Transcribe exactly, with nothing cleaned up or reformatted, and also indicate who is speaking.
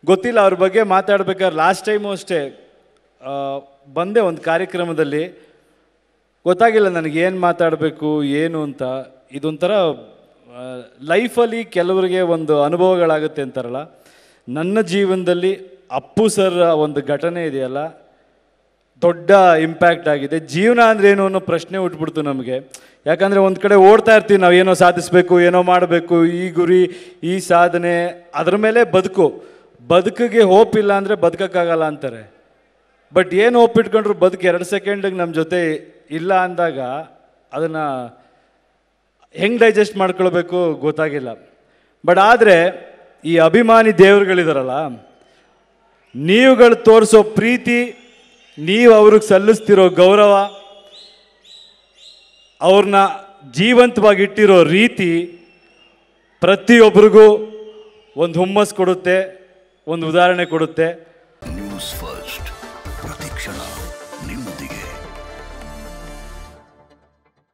Speaker 1: ಗೊತ್ತಿಲ್ಲ ಅವ್ರ ಬಗ್ಗೆ ಮಾತಾಡ್ಬೇಕಾದ್ರೆ. ಲಾಸ್ಟ್ ಟೈಮು ಅಷ್ಟೇ ಬಂದೆ ಒಂದು ಕಾರ್ಯಕ್ರಮದಲ್ಲಿ, ಗೊತ್ತಾಗಿಲ್ಲ ನನಗೆ ಏನು ಮಾತಾಡಬೇಕು ಏನು ಅಂತ. ಇದೊಂಥರ ಲೈಫಲ್ಲಿ ಕೆಲವರಿಗೆ ಒಂದು ಅನುಭವಗಳಾಗುತ್ತೆ ಅಂತಾರಲ್ಲ, ನನ್ನ ಜೀವನದಲ್ಲಿ ಅಪ್ಪು ಸರ್ ಒಂದು ಘಟನೆ ಇದೆಯಲ್ಲ ದೊಡ್ಡ ಇಂಪ್ಯಾಕ್ಟ್ ಆಗಿದೆ. ಜೀವನ ಅಂದರೆ ಏನು ಅನ್ನೋ ಪ್ರಶ್ನೆ ಹುಟ್ಬಿಡ್ತು ನಮಗೆ. ಯಾಕಂದರೆ ಒಂದು ಕಡೆ ಓಡ್ತಾ ಇರ್ತೀವಿ, ನಾವು ಏನೋ ಸಾಧಿಸಬೇಕು, ಏನೋ ಮಾಡಬೇಕು, ಈ ಗುರಿ, ಈ ಸಾಧನೆ, ಅದ್ರ ಮೇಲೆ ಬದುಕು. ಬದುಕಿಗೆ ಹೋಪ್ ಇಲ್ಲ ಅಂದರೆ ಬದುಕೋಕ್ಕಾಗಲ್ಲ ಅಂತಾರೆ. ಬಟ್ ಏನು ಹೋಪ್ ಇಟ್ಕೊಂಡ್ರು ಬದುಕು ಎರಡು ಸೆಕೆಂಡಿಗೆ ನಮ್ಮ ಜೊತೆ ಇಲ್ಲ ಅಂದಾಗ ಅದನ್ನು ಹೆಂಗೆ ಡೈಜೆಸ್ಟ್ ಮಾಡ್ಕೊಳ್ಬೇಕು ಗೊತ್ತಾಗಿಲ್ಲ. ಬಟ್ ಆದರೆ ಈ ಅಭಿಮಾನಿ ದೇವರುಗಳಿದಾರಲ್ಲ, ನೀವುಗಳು ತೋರಿಸೋ ಪ್ರೀತಿ, ನೀವು ಅವ್ರಿಗೆ ಸಲ್ಲಿಸ್ತಿರೋ ಗೌರವ, ಅವ್ರನ್ನ ಜೀವಂತವಾಗಿ ಇಟ್ಟಿರೋ ರೀತಿ ಪ್ರತಿಯೊಬ್ಬರಿಗೂ ಒಂದು ಹುಮ್ಮಸ್ ಕೊಡುತ್ತೆ, ಒಂದು ಉದಾಹರಣೆ ಕೊಡುತ್ತೆ.
Speaker 2: ನ್ಯೂಸ್ ಫಸ್ಟ್, ಪ್ರತಿಕ್ಷಣ ನಿಮ್ಮೊಂದಿಗೆ.